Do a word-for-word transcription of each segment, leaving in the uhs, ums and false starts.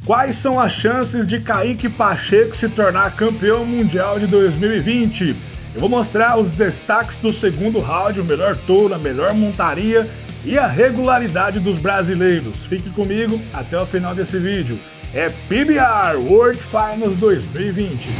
Quais são as chances de Kaique Pacheco se tornar campeão mundial de dois mil e vinte? Eu vou mostrar os destaques do segundo round, o melhor touro, a melhor montaria e a regularidade dos brasileiros. Fique comigo até o final desse vídeo. É P B R World Finals dois mil e vinte.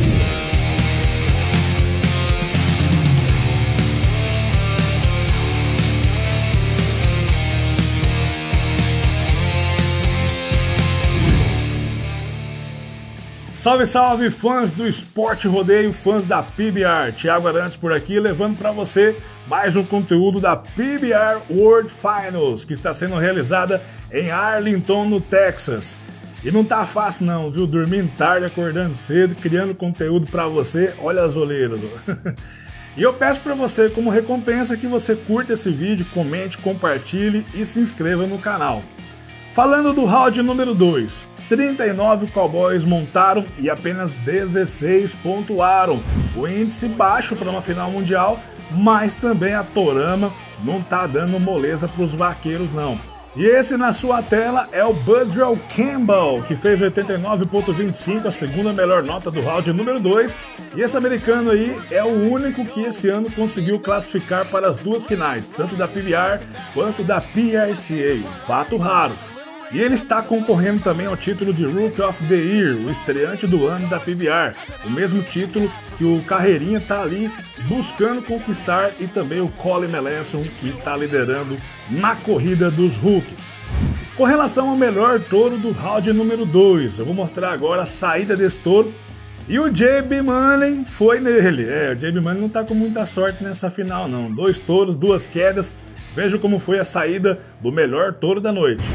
Salve, salve, fãs do esporte rodeio, fãs da P B R. Thiago Arantes por aqui, levando para você mais um conteúdo da P B R World Finals, que está sendo realizada em Arlington, no Texas. E não tá fácil não, viu? Dormindo tarde, acordando cedo, criando conteúdo para você. Olha as olheiras. E eu peço para você, como recompensa, que você curta esse vídeo, comente, compartilhe e se inscreva no canal. Falando do round número dois. trinta e nove cowboys montaram e apenas dezesseis pontuaram. O índice baixo para uma final mundial, mas também a Torama não tá dando moleza para os vaqueiros não. E esse na sua tela é o Budrell Campbell, que fez oitenta e nove ponto vinte e cinco, a segunda melhor nota do round número dois. E esse americano aí é o único que esse ano conseguiu classificar para as duas finais, tanto da P B R quanto da P R C A, um fato raro. E ele está concorrendo também ao título de Rookie of the Year, o estreante do ano da P B R, o mesmo título que o Carreirinha está ali buscando conquistar, e também o Colin Melanson, que está liderando na corrida dos rookies. Com relação ao melhor touro do round número dois, eu vou mostrar agora a saída desse touro, e o J B Money foi nele. É, o J B Money não está com muita sorte nessa final não, dois touros, duas quedas. Veja como foi a saída do melhor touro da noite.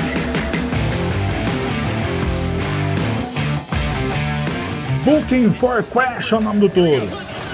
Booking for Crash é o nome do touro.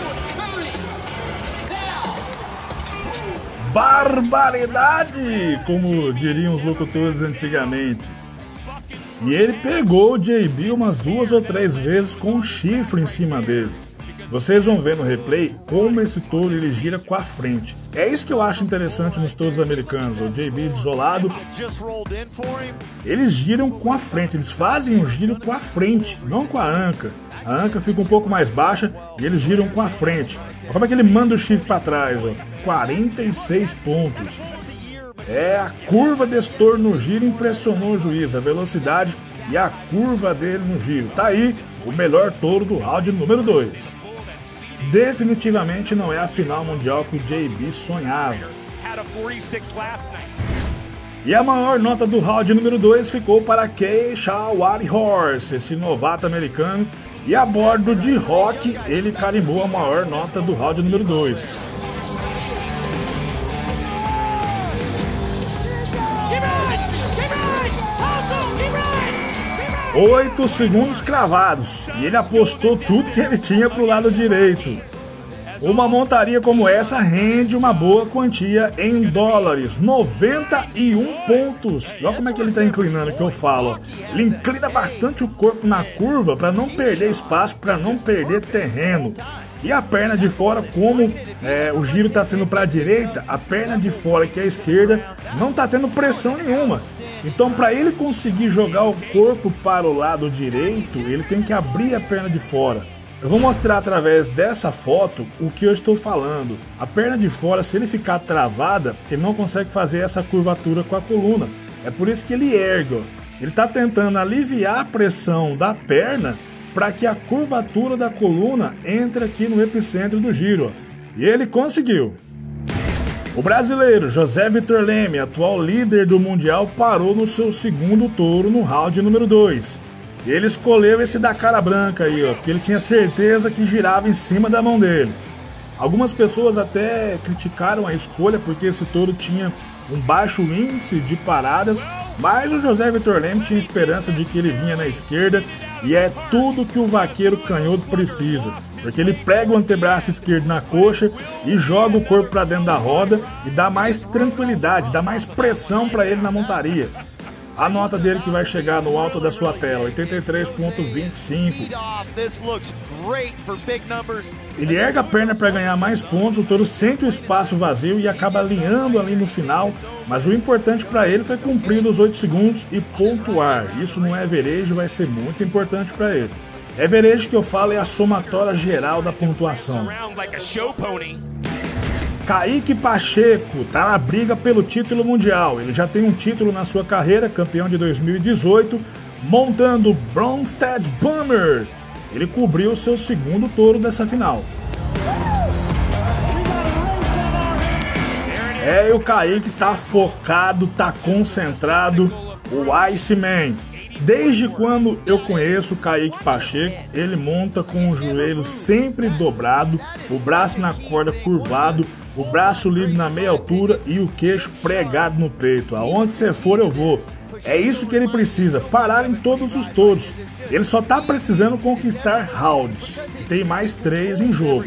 Barbaridade, como diriam os locutores antigamente. E ele pegou o J B umas duas ou três vezes com um chifre em cima dele. Vocês vão ver no replay como esse touro ele gira com a frente. É isso que eu acho interessante nos touros americanos. O J B desolado, eles giram com a frente, eles fazem o giro com a frente, não com a anca. A anca fica um pouco mais baixa e eles giram com a frente. Olha como é que ele manda o chifre para trás, ó. quarenta e seis pontos. É, a curva desse touro no giro impressionou o juiz, a velocidade e a curva dele no giro. Tá aí o melhor touro do round número dois. Definitivamente não é a final mundial que o J B sonhava. E a maior nota do round número dois ficou para Keisha Horse, esse novato americano. E a bordo de Rock, ele carimbou a maior nota do round número dois. Oito segundos cravados, e ele apostou tudo que ele tinha pro lado direito. Uma montaria como essa rende uma boa quantia em dólares, noventa e um pontos. E olha como é que ele está inclinando, que eu falo. Ele inclina bastante o corpo na curva para não perder espaço, para não perder terreno. E a perna de fora, como é, o giro está sendo para a direita, a perna de fora, que é a esquerda, não está tendo pressão nenhuma. Então, para ele conseguir jogar o corpo para o lado direito, ele tem que abrir a perna de fora. Eu vou mostrar através dessa foto o que eu estou falando. A perna de fora, se ele ficar travada, ele não consegue fazer essa curvatura com a coluna. É por isso que ele ergue, ó. Ele está tentando aliviar a pressão da perna para que a curvatura da coluna entre aqui no epicentro do giro, ó. E ele conseguiu. O brasileiro José Vitor Leme, atual líder do Mundial, parou no seu segundo touro no round número dois. E ele escolheu esse da cara branca aí, ó, porque ele tinha certeza que girava em cima da mão dele. Algumas pessoas até criticaram a escolha porque esse touro tinha um baixo índice de paradas, mas o José Vitor Leme tinha esperança de que ele vinha na esquerda, e é tudo que o vaqueiro canhoto precisa, porque ele prega o antebraço esquerdo na coxa e joga o corpo para dentro da roda e dá mais tranquilidade, dá mais pressão para ele na montaria. A nota dele que vai chegar no alto da sua tela, oitenta e três ponto vinte e cinco. Ele erga a perna para ganhar mais pontos, o touro sente o espaço vazio e acaba alinhando ali no final, mas o importante para ele foi cumprir os oito segundos e pontuar. Isso no average vai ser muito importante para ele. Average que eu falo é a somatória geral da pontuação. Kaique Pacheco tá na briga pelo título mundial. Ele já tem um título na sua carreira, campeão de dois mil e dezoito, montando o Bronsted Bomber. Ele cobriu seu segundo touro dessa final. É, e o Kaique tá focado, tá concentrado, o Iceman. Desde quando eu conheço o Kaique Pacheco, ele monta com o joelho sempre dobrado, o braço na corda curvado, o braço livre na meia altura e o queixo pregado no peito. Aonde você for eu vou. É isso que ele precisa, parar em todos os touros. Ele só tá precisando conquistar rounds, e tem mais três em jogo.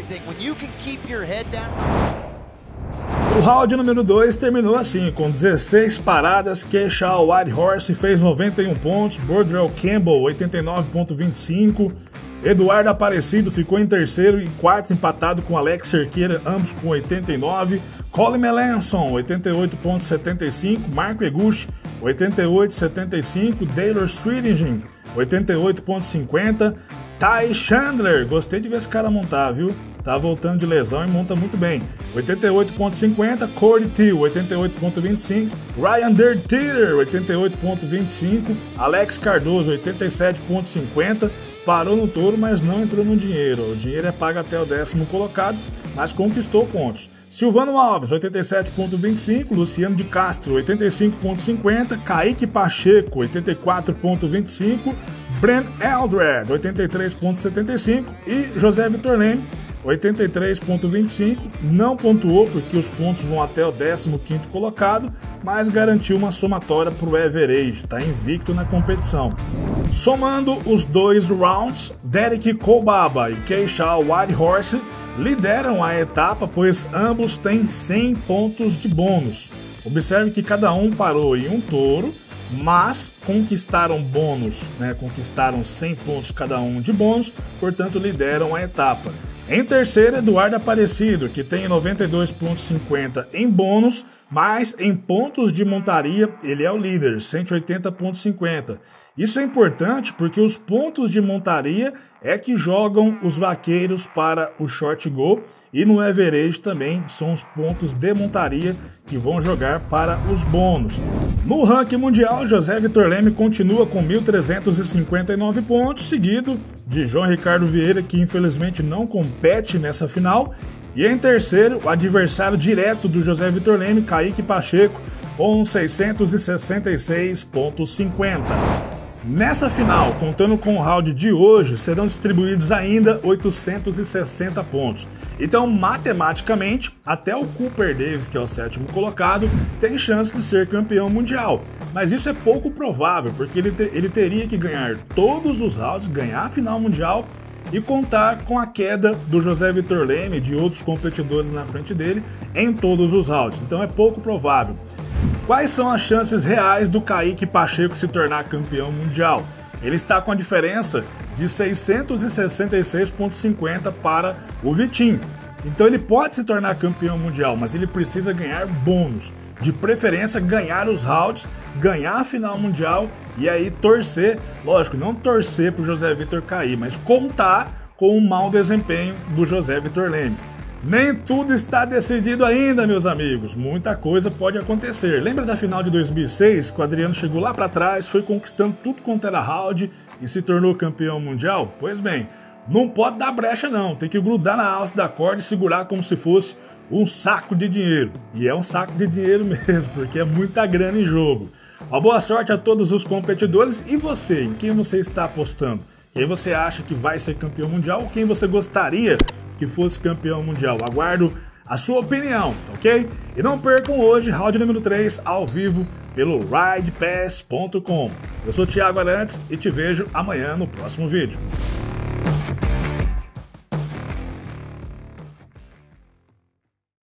O round número dois terminou assim, com dezesseis paradas. Keishal Whitehorse fez noventa e um pontos, Bordrell Campbell oitenta e nove ponto vinte e cinco, Eduardo Aparecido ficou em terceiro e quarto empatado com Alex Cerqueira, ambos com oitenta e nove, Colin Melanson oitenta e oito ponto setenta e cinco, Marco Eguchi oitenta e oito ponto setenta e cinco, Taylor Sweetingen oitenta e oito ponto cinquenta, Ty Chandler, gostei de ver esse cara montar, viu? Tá voltando de lesão e monta muito bem. oitenta e oito ponto cinquenta, Corey Till, oitenta e oito ponto vinte e cinco, Ryan Dertiter, oitenta e oito ponto vinte e cinco, Alex Cardoso, oitenta e sete ponto cinquenta, parou no touro, mas não entrou no dinheiro. O dinheiro é pago até o décimo colocado, mas conquistou pontos. Silvano Alves, oitenta e sete ponto vinte e cinco, Luciano de Castro, oitenta e cinco ponto cinquenta, Kaique Pacheco, oitenta e quatro ponto vinte e cinco, Brent Eldred, oitenta e três ponto setenta e cinco e José Vitor Leme, oitenta e três ponto vinte e cinco, não pontuou porque os pontos vão até o décimo quinto colocado, mas garantiu uma somatória para o average, está invicto na competição. Somando os dois rounds, Derek Kobaba e Keishal Whitehorse lideram a etapa, pois ambos têm cem pontos de bônus. Observe que cada um parou em um touro, mas conquistaram bônus, né? Conquistaram cem pontos cada um de bônus, portanto lideram a etapa. Em terceiro, Eduardo Aparecido, que tem noventa e dois ponto cinquenta em bônus, mas em pontos de montaria ele é o líder, cento e oitenta ponto cinquenta. Isso é importante porque os pontos de montaria é que jogam os vaqueiros para o short go, e no average também são os pontos de montaria que vão jogar para os bônus. No ranking mundial, José Vitor Leme continua com mil trezentos e cinquenta e nove pontos, seguido de João Ricardo Vieira, que infelizmente não compete nessa final. E em terceiro, o adversário direto do José Vitor Leme, Kaique Pacheco, com seiscentos e sessenta e seis ponto cinquenta. Nessa final, contando com o round de hoje, serão distribuídos ainda oitocentos e sessenta pontos. Então, matematicamente, até o Cooper Davis, que é o sétimo colocado, tem chance de ser campeão mundial. Mas isso é pouco provável, porque ele, te, ele teria que ganhar todos os rounds, ganhar a final mundial e contar com a queda do José Vitor Leme e de outros competidores na frente dele em todos os rounds. Então é pouco provável. Quais são as chances reais do Kaique Pacheco se tornar campeão mundial? Ele está com a diferença de seiscentos e sessenta e seis ponto cinquenta para o Vitinho. Então ele pode se tornar campeão mundial, mas ele precisa ganhar bônus. De preferência, ganhar os rounds, ganhar a final mundial e aí torcer, lógico, não torcer para o José Vitor cair, mas contar com o mau desempenho do José Vitor Leme. Nem tudo está decidido ainda, meus amigos. Muita coisa pode acontecer. Lembra da final de dois mil e seis, que o Adriano chegou lá para trás, foi conquistando tudo quanto era round e se tornou campeão mundial? Pois bem, não pode dar brecha não. Tem que grudar na alça da corda e segurar como se fosse um saco de dinheiro. E é um saco de dinheiro mesmo, porque é muita grana em jogo. Uma boa sorte a todos os competidores. E você, em quem você está apostando? Quem você acha que vai ser campeão mundial ou quem você gostaria que fosse campeão mundial? Aguardo a sua opinião, ok? E não percam hoje, round número três, ao vivo, pelo ride pass ponto com. Eu sou o Thiago Arantes e te vejo amanhã no próximo vídeo.